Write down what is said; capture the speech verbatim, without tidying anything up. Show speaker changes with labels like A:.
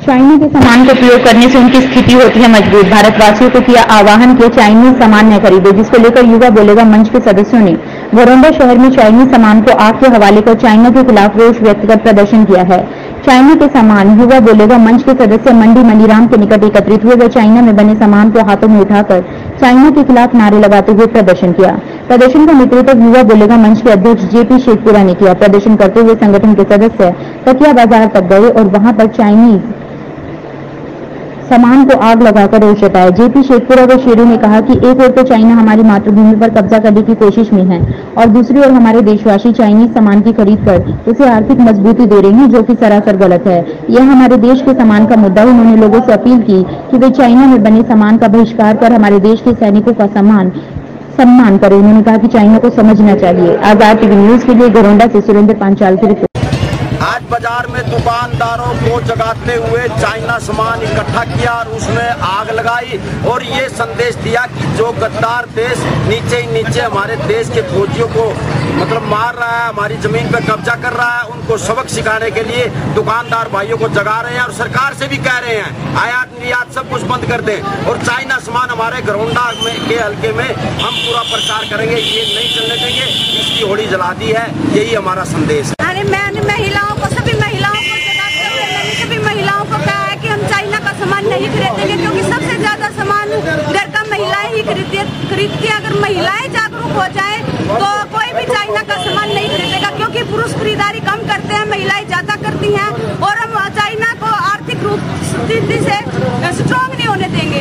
A: China के सामान का उपयोग करने से उनकी स्थिति होती है मजबूत। भारतवासियों को किया आह्वान कि चाइनीज सामान न खरीदे, जिसको लेकर युवा बोलेगा मंच के सदस्यों ने घरौंडा शहर में चाइनीज सामान को आग के हवाले कर चाइना के खिलाफ रोष व्यक्त कर प्रदर्शन किया है। चाइना के सामान युवा बोलेगा मंच के सदस्य मंडी मनीराम के निकट एकत्रित हुए। वे चाइना में बने सामान को हाथों में उठाकर चाइना के खिलाफ नारे लगाते हुए प्रदर्शन किया। प्रदर्शन का नेतृत्व युवा बोलेगा मंच के अध्यक्ष जेपी शेखपुरा ने किया। प्रदर्शन करते हुए संगठन के सदस्य तकिया बाजार तक गए और वहां पर चाइनीज सामान को आग लगाकर रोष जताया। जेपी शेखपुरा व शेरू ने कहा कि एक ओर तो चाइना हमारी मातृभूमि पर कब्जा करने की कोशिश में है और दूसरी ओर हमारे देशवासी चाइनीज सामान की खरीद कर उसे आर्थिक मजबूती दे रहे हैं, जो कि सरासर गलत है। यह हमारे देश के सामान का मुद्दा है। उन्होंने लोगों से अपील की कि वे चाइना में बने सामान का बहिष्कार कर हमारे देश के सैनिकों का सम्मान सम्मान करें। उन्होंने कहा कि चाइना को समझना चाहिए। आजाद टीवी न्यूज के लिए घरौंडा से सुरेंद्र पांचाल की रिपोर्ट।
B: आज बाजार में दुकानदारों को जगाते हुए चाइना सामान इकट्ठा किया और उसमें आग लगाई और ये संदेश दिया कि जो गद्दार देश नीचे ही नीचे हमारे देश के फौजियों को मतलब मार रहा है, हमारी जमीन पर कब्जा कर रहा है, उनको सबक सिखाने के लिए दुकानदार भाइयों को जगा रहे हैं और सरकार से भी कह रहे हैं आयात निर्यात सब कुछ बंद कर दें और चाइना सामान हमारे घरौंडा में के हल्के में हम पूरा प्रचार करेंगे, ये नहीं चलने देंगे। इसकी होड़ी जला दी है, यही हमारा संदेश है।
C: अरे मैंने महिलाओं को सभी महिलाओं को जगाते हुए मैंने सभी महिलाओं को कहा है कि हम चाइना का सामान नहीं खरीदेंगे, क्योंकि सबसे ज्यादा सामान घर का महिलाएं ही खरीदती खरीदती है। अगर महिलाएं जागरूक हो जाए तो कोई भी चाइना का सामान नहीं खरीदेगा, क्योंकि पुरुष खरीदारी कम करते हैं, महिलाएं ज्यादा करती हैं और हम चाइना को आर्थिक रूप स्थिति से स्ट्रॉन्ग नहीं होने देंगे।